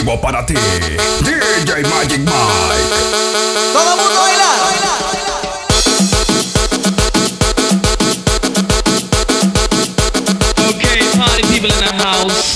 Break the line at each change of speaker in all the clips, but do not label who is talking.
vivo para ti, DJ Magic Mike.
Todo el mundo bailar.
Okay, party people in the house.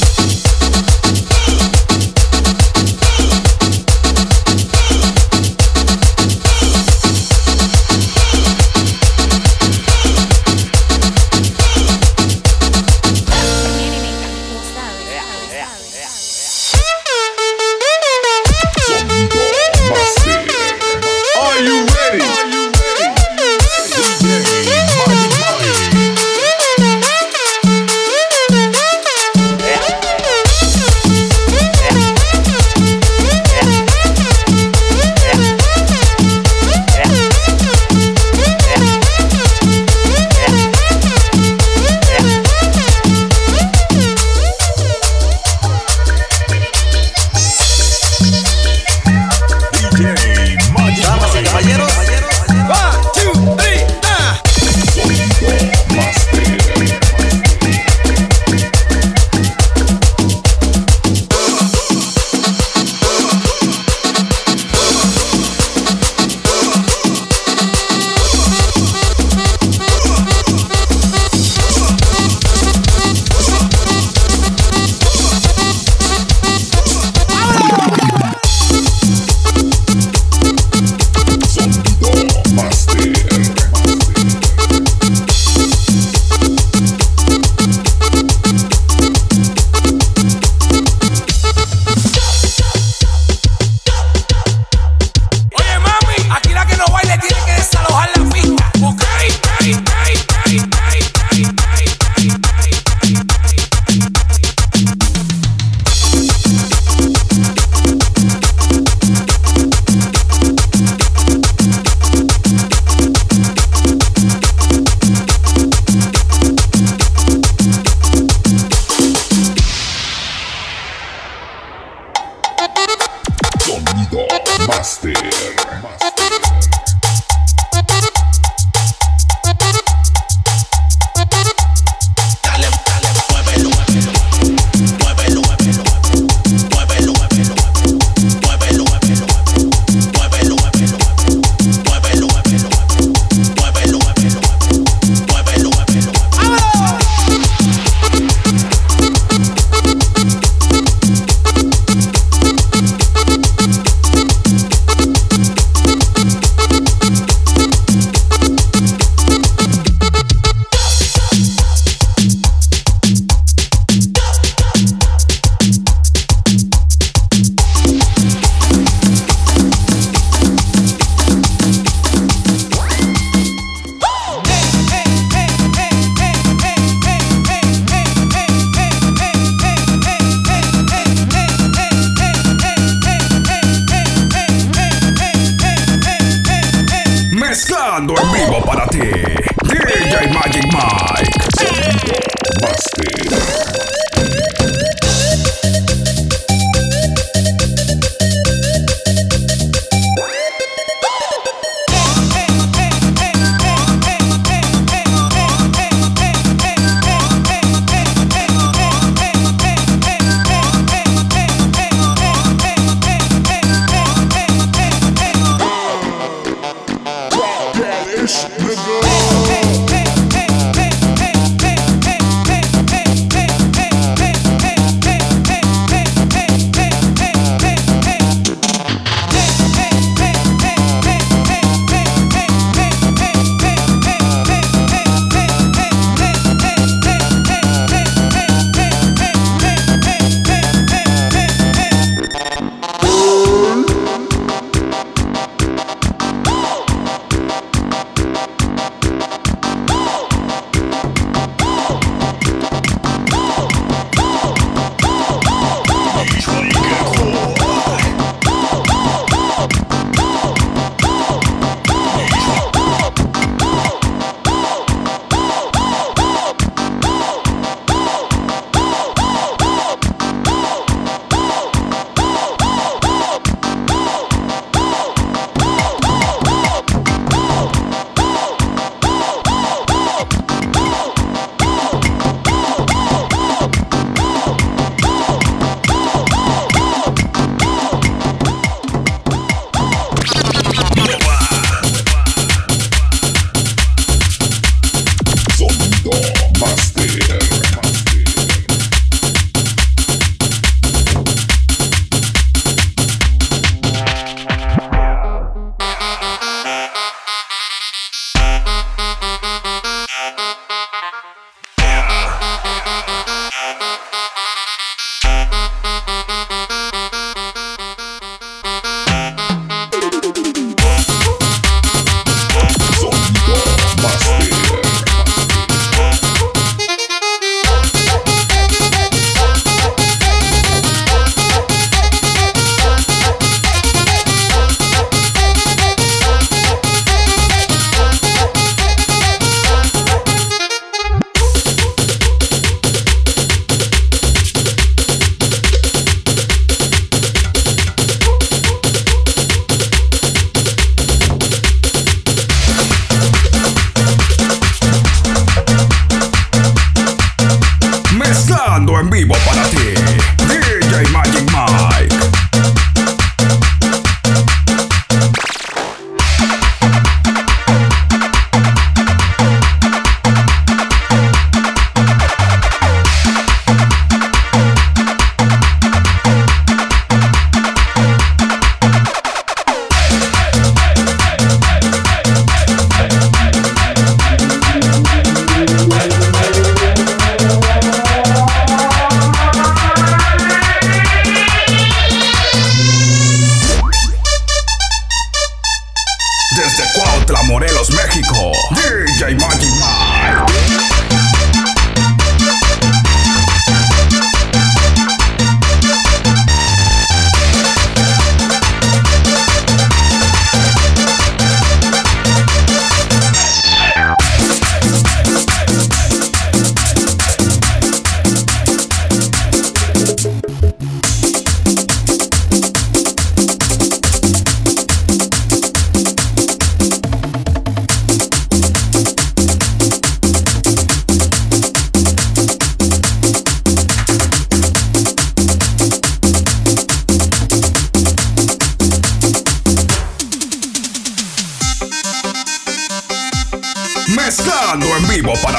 Mezclando en vivo para ti, DJ Magic Mike. Master.
Nigga.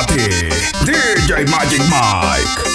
para ti, DJ Magic Mike.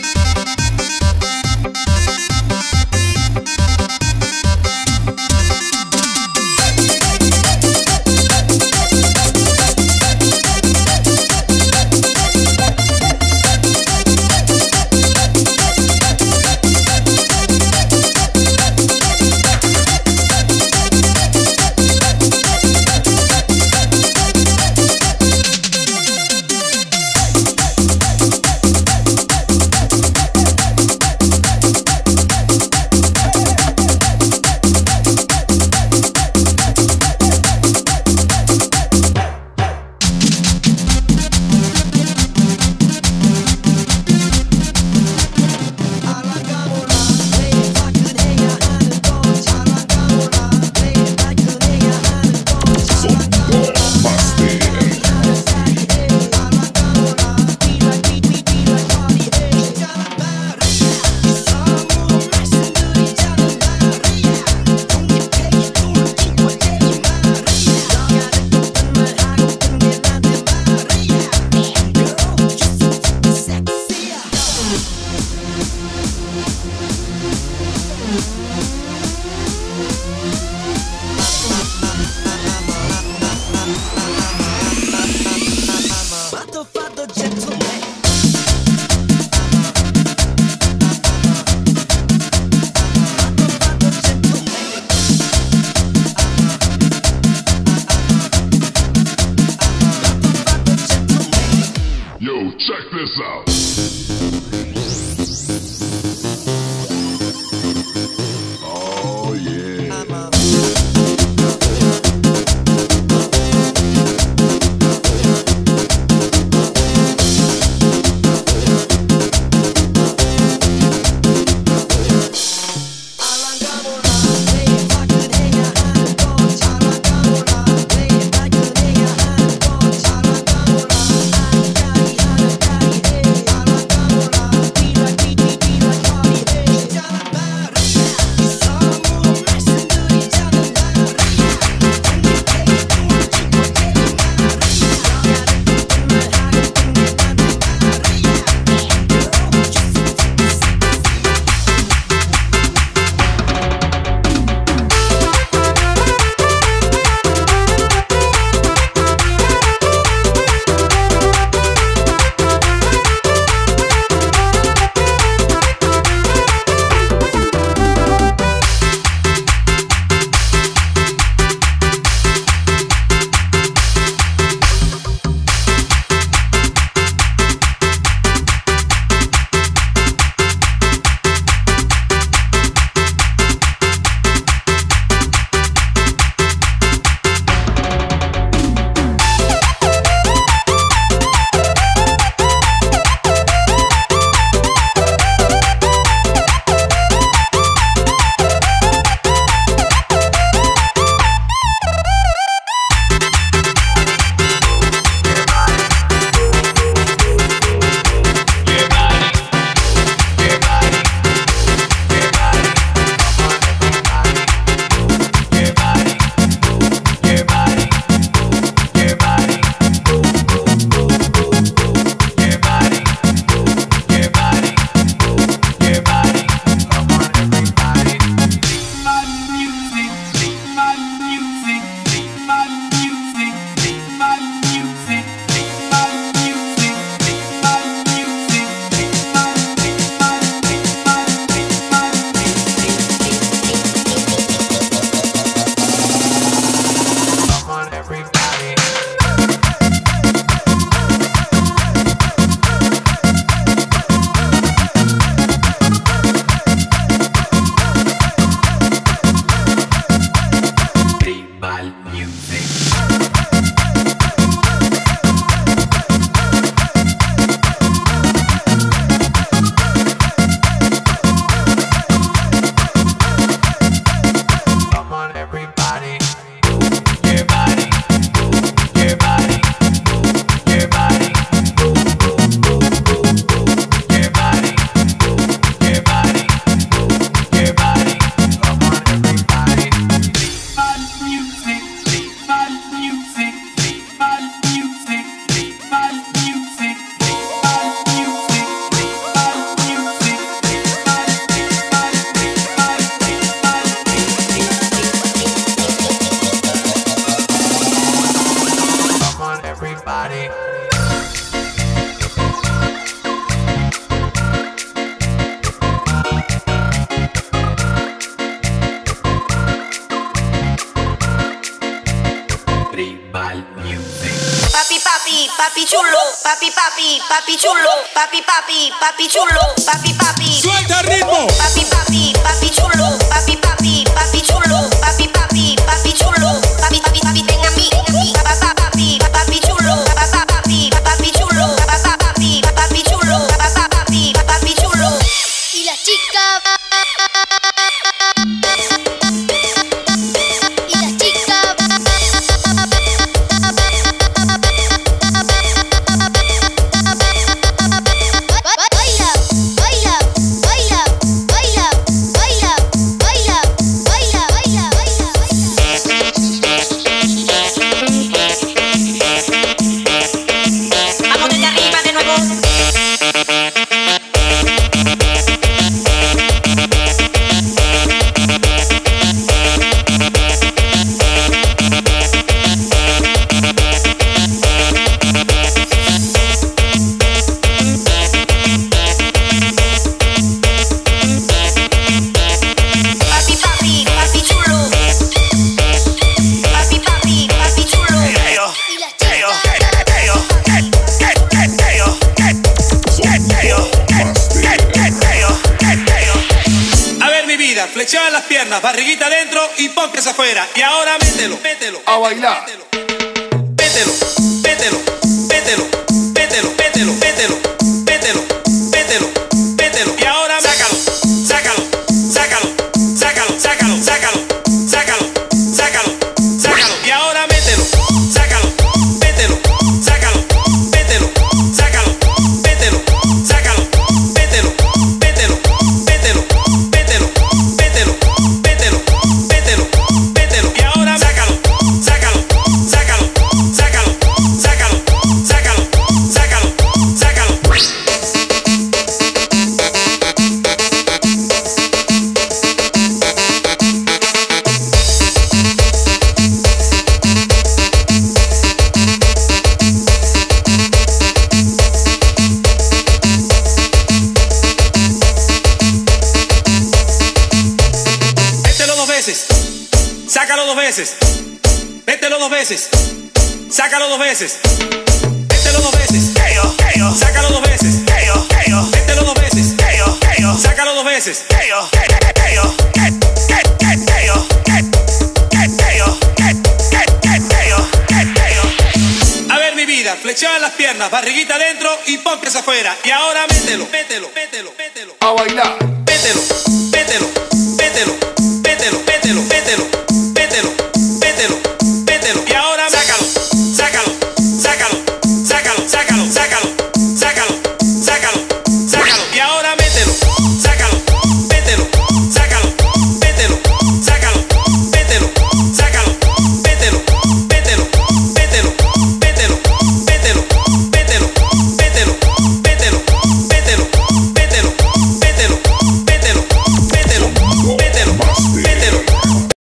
Check this out. Oh yeah.
papi chulo, papi papi, papi chulo, papi papi, papi chulo, papi papi.
Suelta el ritmo.
Papi papi, papi chulo, papi papi, papi chulo, papi papi, papi chulo, papi papi, papi ven a mí, papá papi, papi chulo, papá papi, papi chulo, papá papi, papi chulo, papá papi, papi chulo.
Y la chica
flexiona las piernas, barriguita adentro y popes afuera. Y ahora mételo, mételo.
A bailar.
Mételo, mételo, mételo, mételo, mételo, mételo, mételo, mételo, mételo. Y ahora sácalo, sácalo, sácalo, sácalo, sácalo, sácalo, sácalo, sácalo, sácalo. Y ahora mételo, sácalo, mételo, sácalo, mételo, sácalo, mételo, sácalo, mételo, mételo, mételo, mételo. Y ahora sácalo, sácalo, sácalo, sácalo, sácalo, sácalo, sácalo, sácalo. Mételo dos veces, sácalo dos veces, mételo dos veces, sácalo dos veces, mételo dos veces, sácalo dos veces, mételo dos veces, sácalo dos veces. A ver mi vida, flexiona las piernas, barriguita adentro y popes afuera. Y ahora mételo, mételo, mételo, mételo.
A bailar.
Mételo.